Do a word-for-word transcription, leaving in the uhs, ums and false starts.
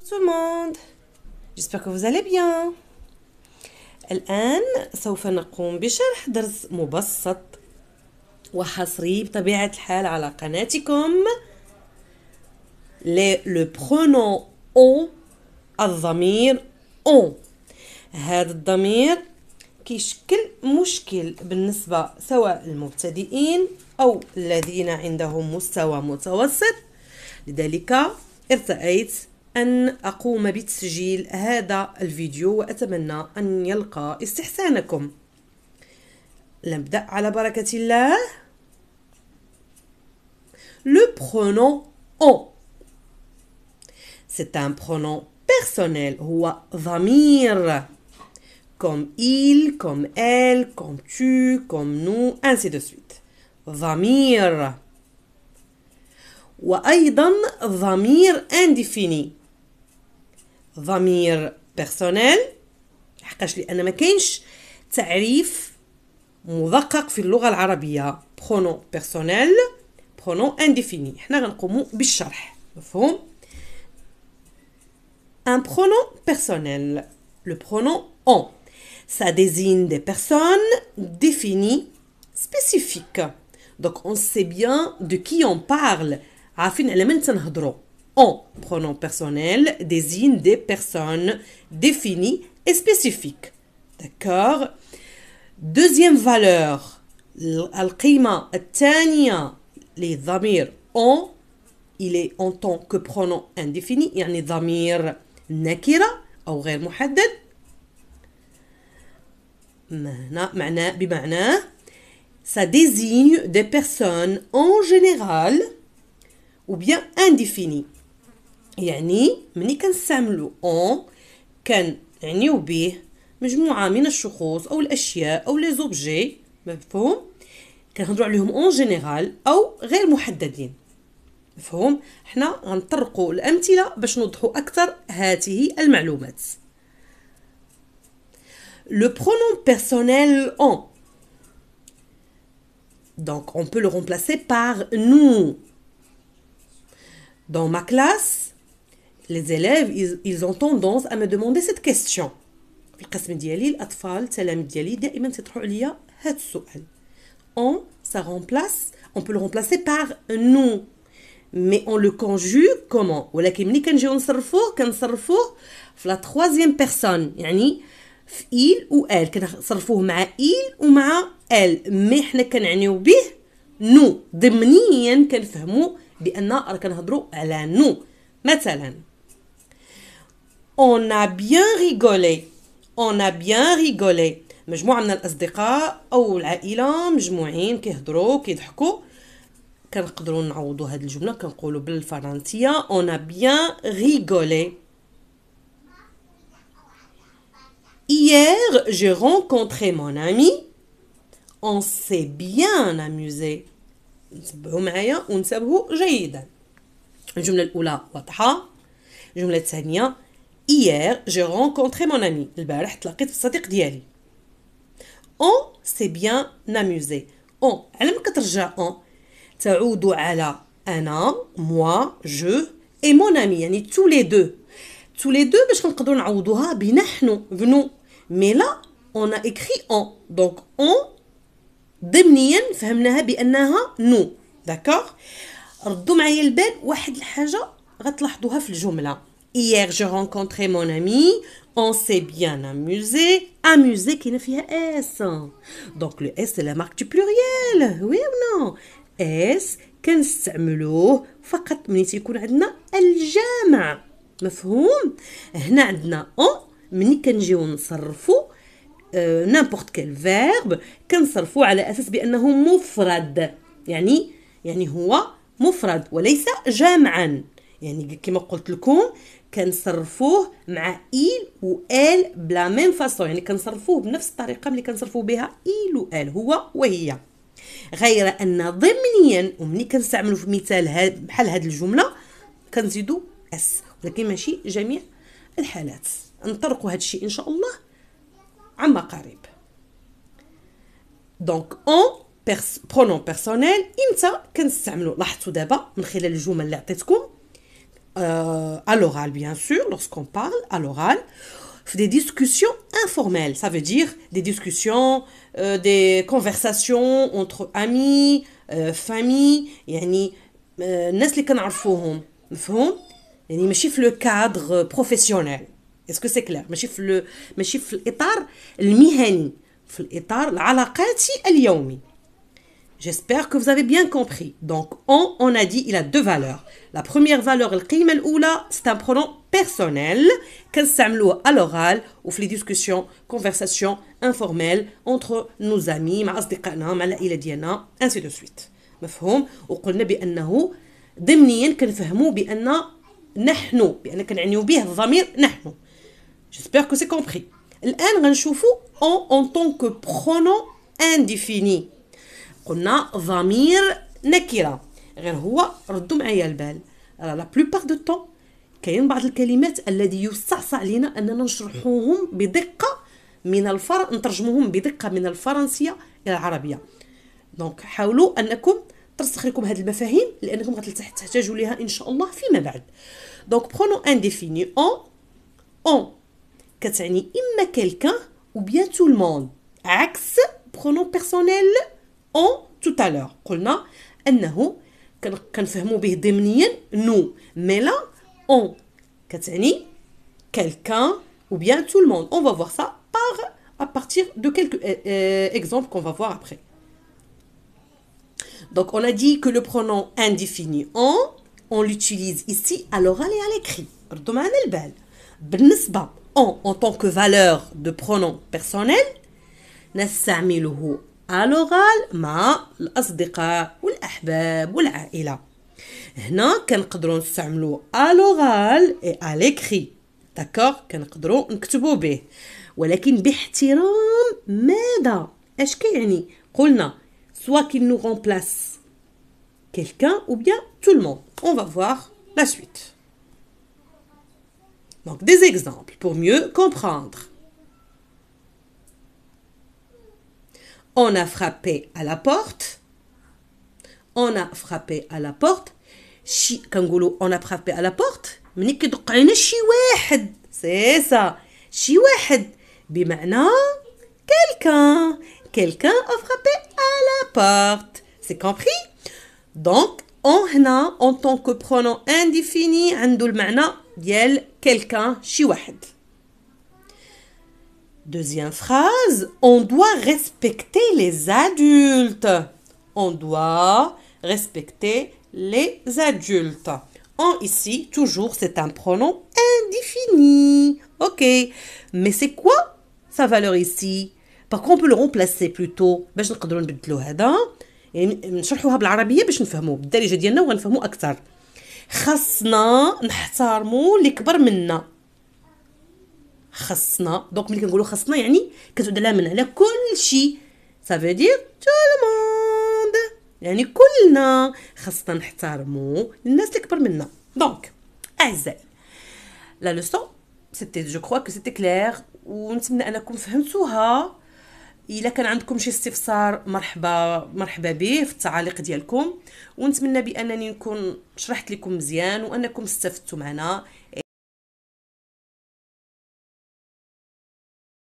Tout le monde, j'espère que vous allez bien. الآن سوف نقوم بشرح درس مبسط وحصري بطبيعة الحال على قناتكم le pronom on الضمير on. هذا الضمير كيشكل مشكل بالنسبة سواء المبتدئين أو الذين عندهم مستوى متوسط، لذلك ارتأيت أن أقوم بتسجيل هذا الفيديو وأتمنى أن يلقى استحسانكم. نبدأ على بركة الله. Le pronom on. C'est un pronom personnel. هو ضمير. Comme il, comme elle, comme tu, comme nous, ainsi de suite. ضمير. وأيضا ضمير indéfini. ضمير personnel حقاش لأن ما كاينش تعريف مدقق في اللغة العربية. pronom personnel pronom indéfini. احنا غنقوموا بالشرح. مفهوم؟ un pronom personnel, le pronom on, ça désigne des personnes définies, spécifiques. Donc on sait bien de qui on parle. عارفين على من تنهضروا. On, pronom personnel, désigne des personnes définies et spécifiques. D'accord? Deuxième valeur, القيمة الثانية للضمير on, il est en tant que pronom indéfini، يعني ضمير نكرة أو غير محدد. معناه بمعناه ça désigne des personnes en général ou bien indéfinies. يعني مني كنستعملوا on كنعنيو به مجموعة من الشخوص أو الأشياء أو لي زوبجي، مفهوم؟ كنهضروا عليهم en général أو غير محددين. مفهوم؟ حنا غنطرقوا الأمثلة باش نوضحوا أكثر هذه المعلومات. Le pronom personnel on. Donc on peut le remplacer par nous. Dans ma classe, les élèves ils, ils ont tendance à me demander cette question. في القسم ديالي الأطفال التلاميذ ديالي دائما تطرحوا عليا هذا السؤال. On, ça remplace, on peut le remplacer par nous. Mais on le conjugue comment؟ ولكن ملي كنجيو نصرفوه كنصرفوه في la troisième personne، يعني في il ou elle كنصرفوه مع il ومع elle، مي حنا كنعنيو به nous. ضمنيا كنفهموا بأن راه كنهضروا على nous. مثلا on a bien rigolé. on a bien rigolé. مجموعة من الأصدقاء أو العائلة مجموعين كيهضروا كيضحكوا، كنقدروا نعوضوا هذه الجملة كنقولوا بالفرنسية on a bien rigolé. Hier, j'ai rencontré mon ami. On s'est bien amusé. نتبعوا معايا ونتبعوا جيدا. الجملة الأولى واضحة. الجملة الثانية Hier, j'ai rencontré mon ami. البارح تلاقيت بالصديق ديالي. On s'est bien amusé. On على ما كترجع on تعود على أنا moi je et mon ami، يعني tous les deux. tous les deux باش نقدروا نعوضوها بنحن nous. mais là on a écrit on. donc on ضمنيا فهمناها بأنها nous. d'accord؟ ردوا معايا البال واحد الحاجة غتلاحظوها في الجملة. Hier j'ai rencontré mon ami. On s'est bien amusé. amusé كاينه فيها s. donc le s c'est la marque du pluriel. oui ou non؟ s كنستعملوه فقط ملي تيكون عندنا الجمع. مفهوم؟ هنا عندنا on ملي كنجيو نصرفوا n'importe quel verbe كنصرفوه على اساس بانه مفرد، يعني يعني هو مفرد وليس جمعا. يعني كما قلت لكم كنصرفوه مع il و elle بلا ميم فاصون، يعني كنصرفوه بنفس الطريقه اللي كنصرفوا بها il و elle، هو وهي. غير ان ضمنيا ومني كنستعملوا في مثال بحال هذه الجمله كنزيدوا اس، ولكن ماشي جميع الحالات. نطرقوا هذا الشيء ان شاء الله عما قريب. دونك اون pronom personnel امتى كنستعملوا؟ لاحظتوا دابا من خلال الجمل اللي عطيتكم euh, à l'oral, bien sûr, lorsqu'on parle à l'oral, des discussions informelles. Ça veut dire des discussions, euh, des conversations entre amis, euh, famille, يعني euh, الناس اللي كنعرفوهم مفهوم يعني ماشي في لو كادر بروفيسيونيل. اسكو سي كلير؟ ماشي في لو ماشي في الاطار المهني، في الاطار العلاقاتي اليومي. J'espère que vous avez bien compris. Donc, on, on a dit, il a deux valeurs. La première valeur, القيمة الأولى, c'est un pronom personnel كنستعملوه à l'oral ou في les discussions, conversations informelles entre nos amis, مع أصدقائنا، مع العائلة ديالنا, ainsi de suite. مفهوم؟ وقلنا بأنه ضمنيا كنفهموا بأن نحن، بأن كنعنيو به الضمير نحن. J'espère que c'est compris. الآن غنشوفوا en, en tant que pronom indéfini. قلنا ضمير نكرة، غير هو ردوا معايا البال لا بلوبار دو طون كاين بعض الكلمات الذي يستعصى علينا اننا نشرحوهم بدقه من الفر نترجموهم بدقه من الفرنسيه الى العربيه. دونك حاولوا انكم ترسخ لكم هذه المفاهيم لانكم غتحتاجوا لها ان شاء الله فيما بعد. دونك برونو انديفيني اون اون كتعني اما كلكان ou bien tout le monde، عكس برونو بيرسونيل on tout à l'heure. قلنا أنه كنفهموا به ضمنيا nous، mais là on كتعني quelqu'un ou bien tout le monde. On va voir ça par à partir de quelques euh, exemples qu'on va voir après. Donc on a dit que le pronom indéfini on on l'utilise ici à l'oral et à l'écrit. ردوا معنا البال. بالنسبة on en tant que valeur de pronom personnel نستعمله à l'oral مع الأصدقاء والأحباب والعائلة. هنا كنقدروا نستعملوا à l'oral et à l'écrit. d'accord كنقدروا نكتبوا به ولكن باحترام ماذا؟ اش كيعني؟ قلنا soit qu'il nous remplace quelqu'un ou bien tout le monde. On va voir la suite. Donc des exemples pour mieux comprendre. On a frappé à la porte. On a frappé à la porte. شي كنقولوا on a frappé à la porte ملي كيدق علينا شي واحد. c'est ça. شي واحد بمعنى quelqu'un. quelqu'un a frappé à la porte. c'est compris? donc on هنا en tant que pronom indéfini عنده المعنى ديال quelqu'un شي واحد. Deuxième phrase, on doit respecter les adultes. On doit respecter les adultes. En ici, toujours, c'est un pronom indéfini. Ok. Mais c'est quoi sa valeur ici? Par contre, on peut le remplacer plutôt. باش نقدروا نبدلوا هذا. يعني نشرحوها بالعربية باش نفهموا بالدارجة ديالنا وغنفهموا أكثر. خاصنا نحترموا اللي كبر منا. خاصنا دونك ملي كنقولوا خاصنا يعني كتعود على من على كل شيء. ça veut dire tout le monde يعني كلنا خاصنا نحترموا الناس اللي كبر منا. دونك اعزائي لا لوسون سيتي جو كرو كو سيتي كلير ونتمنى انكم فهمتوها. الا كان عندكم شي استفسار مرحبا مرحبا به في التعاليق ديالكم ونتمنى بانني نكون شرحت لكم مزيان وانكم استفدتوا معنا.